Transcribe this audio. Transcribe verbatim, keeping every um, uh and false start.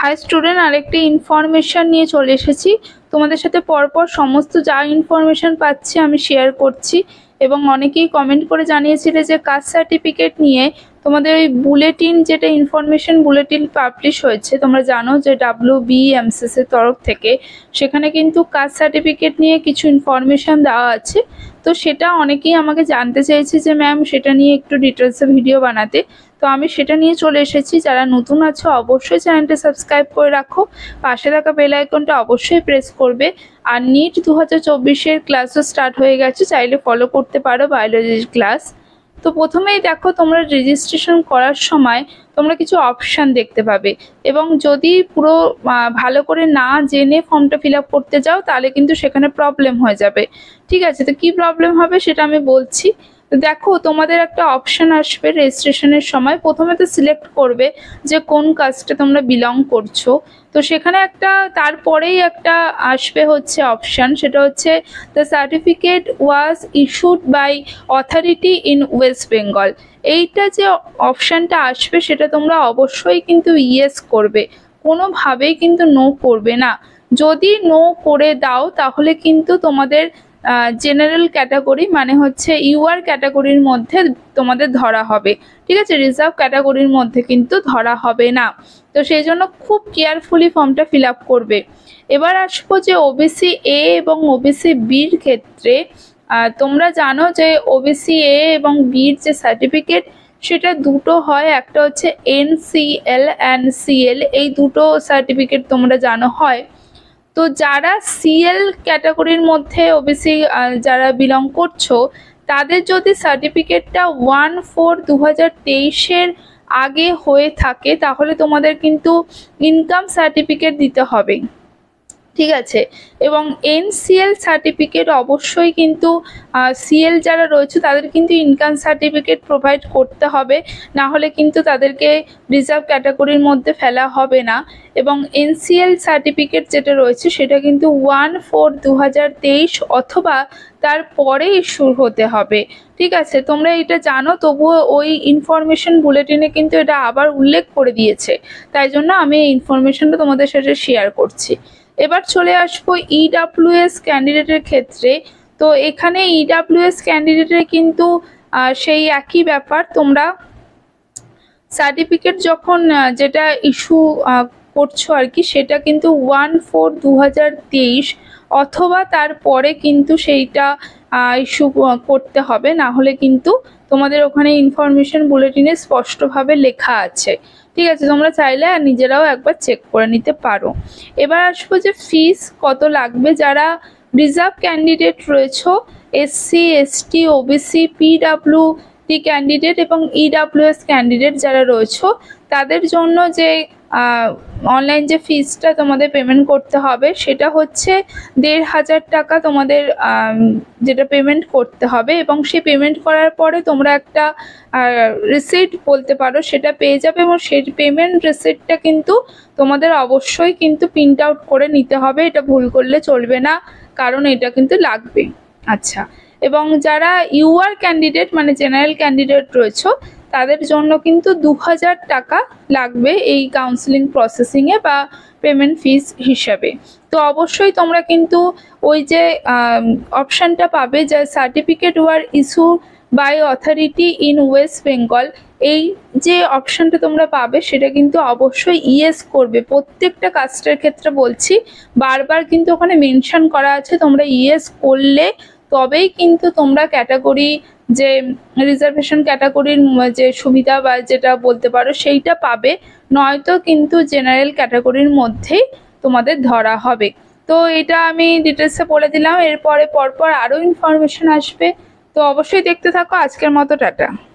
High student, আরেকটি information নিয়ে চলে এসেছি। তোমাদের সাথে পরপর সমস্ত যা ইনফরমেশান পাচ্ছি আমি শেয়ার করছি, এবং অনেকেই কমেন্ট করে জানিয়েছিলে যে কাস্ট সার্টিফিকেট নিয়ে তোমাদের ওই বুলেটিন, যেটা ইনফরমেশান বুলেটিন পাবলিশ হয়েছে, তোমরা জানো যে ডাব্লিউ বি এম সি সির তরফ থেকে, সেখানে কিন্তু কাস্ট সার্টিফিকেট নিয়ে কিছু ইনফরমেশান দেওয়া আছে। তো সেটা অনেকেই আমাকে জানতে চেয়েছে যে ম্যাম সেটা নিয়ে একটু ডিটেলসে ভিডিও বানাতে। তো আমি সেটা নিয়ে চলে এসেছি। যারা নতুন আছো অবশ্যই চ্যানেলটা সাবস্ক্রাইব করে রাখো, পাশে থাকা বেল আইকনটা অবশ্যই প্রেস করবে। আর নিট দু হাজার চব্বিশের ক্লাসও স্টার্ট হয়ে গেছে, চাইলে ফলো করতে পারো বায়োলজির ক্লাস। তো প্রথমেই দেখো, তোমরা রেজিস্ট্রেশন করার সময় তোমরা কিছু অপশান দেখতে পাবে, এবং যদি পুরো ভালো করে না জেনে ফর্মটা ফিল আপ করতে যাও তাহলে কিন্তু সেখানে প্রবলেম হয়ে যাবে। ঠিক আছে, তো কী প্রবলেম হবে সেটা আমি বলছি। দেখো, তোমাদের একটা অপশান আসবে রেজিস্ট্রেশনের সময়। প্রথমে তো সিলেক্ট করবে যে কোন কাস্টে তোমরা বিলং করছো। তো সেখানে একটা তারপরেই একটা আসবে হচ্ছে অপশান, সেটা হচ্ছে the certificate was issued by authority in West Bengal. এইটা যে অপশানটা আসবে সেটা তোমরা অবশ্যই কিন্তু ইয়েস করবে, কোনোভাবেই কিন্তু নো করবে না। যদি নো করে দাও তাহলে কিন্তু তোমাদের জেনারেল ক্যাটাগরি, মানে হচ্ছে ইউআর ক্যাটাগরির মধ্যে তোমাদের ধরা হবে। ঠিক আছে, রিজার্ভ ক্যাটাগরির মধ্যে কিন্তু ধরা হবে না। তো সেই জন্য খুব কেয়ারফুলি ফর্মটা ফিল আপ করবে। এবার আসবো যে ওবিসি এ এবং ওবিসি বির ক্ষেত্রে। তোমরা জানো যে ওবিসি এ এবং বির যে সার্টিফিকেট সেটা দুটো হয়, একটা হচ্ছে এনসিএল অ্যান্ড সিএল, এই দুটো সার্টিফিকেট তোমরা জানো হয়। তো যারা সিএল ক্যাটাগরির মধ্যে ওবিসি যারা বিলং করছো, তাদের যদি সার্টিফিকেটটা ওয়ান ফোর দু হাজার তেইশের আগে হয়ে থাকে তাহলে তোমাদের কিন্তু ইনকাম সার্টিফিকেট দিতে হবে। ঠিক আছে, এবং এনসিএল সার্টিফিকেট অবশ্যই কিন্তু সিএল যারা রয়েছে তাদের কিন্তু ইনকাম সার্টিফিকেট প্রোভাইড করতে হবে, না হলে কিন্তু তাদেরকে রিজার্ভ ক্যাটাগরির মধ্যে ফেলা হবে না। এবং এনসিএল সার্টিফিকেট যেটা রয়েছে সেটা কিন্তু ওয়ান ফোর দু হাজার তেইশ অথবা তারপরে ইস্যু হতে হবে। ঠিক আছে, তোমরা এটা জানো, তবুও ওই ইনফরমেশন বুলেটিনে কিন্তু এটা আবার উল্লেখ করে দিয়েছে, তাই জন্য আমি এই ইনফরমেশনটা তোমাদের সাথে শেয়ার করছি। এবার চলে আসবো ইডাব্লিউএস ক্যান্ডিডেটের ক্ষেত্রে। তো এখানে ইডাব্লিউএস ক্যান্ডিডেটের কিন্তু সেই একই ব্যাপার, তোমরা সার্টিফিকেট যখন যেটা ইস্যু করছো আর কি, সেটা কিন্তু ওয়ান ফোর দু হাজার তেইশ অথবা তারপরে কিন্তু সেইটা ইস্যু করতে হবে, না হলে কিন্তু তোমাদের ওখানে ইনফরমেশন বুলেটিনে স্পষ্টভাবে লেখা আছে। ঠিক আছে, তোমরা চাইলে নিজেরাও একবার চেক করে নিতে পারো। এবার আসবো যে ফিস কত লাগবে। যারা রিজার্ভ ক্যান্ডিডেট রয়েছে, SC ST OBC PW D candidate এবং ইডাব্লিউএস ক্যান্ডিডেট যারা রয়েছে, তাদের জন্য যে অনলাইন যে ফিসটা তোমাদের পেমেন্ট করতে হবে সেটা হচ্ছে দেড় হাজার টাকা তোমাদের যেটা পেমেন্ট করতে হবে, এবং সেই পেমেন্ট করার পরে তোমরা একটা রিসিট বলতে পারো সেটা পেয়ে যাবে, এবং সেই পেমেন্ট রিসিটটা কিন্তু তোমাদের অবশ্যই কিন্তু প্রিন্ট আউট করে নিতে হবে, এটা ভুল করলে চলবে না, কারণ এটা কিন্তু লাগবে। আচ্ছা, এবং যারা ইউআর ক্যান্ডিডেট মানে জেনারেল ক্যান্ডিডেট রয়েছে তাদের জন্য কিন্তু দু হাজার টাকা লাগবে এই কাউন্সেলিং প্রসেসিংয়ে বা পেমেন্ট ফিস হিসাবে। তো অবশ্যই তোমরা কিন্তু ওই যে অপশানটা পাবে যে certificate were issue by authority in West Bengal, এই যে অপশানটা তোমরা পাবে সেটা কিন্তু অবশ্যই ইয়েস করবে। প্রত্যেকটা কাস্টের ক্ষেত্রে বলছি, বারবার কিন্তু ওখানে মেনশন করা আছে, তোমরা ইয়েস করলে তবেই কিন্তু তোমরা ক্যাটাগরি যে রিজার্ভেশন ক্যাটাগরির যে সুবিধা বা যেটা বলতে পারো সেইটা পাবে, নয়তো কিন্তু জেনারেল ক্যাটাগরির মধ্যেই তোমাদের ধরা হবে। তো এটা আমি ডিটেলসে বলে দিলাম, এরপরে পরপর আরও ইনফরমেশন আসবে, তো অবশ্যই দেখতে থাকো। আজকের মতো টাটা।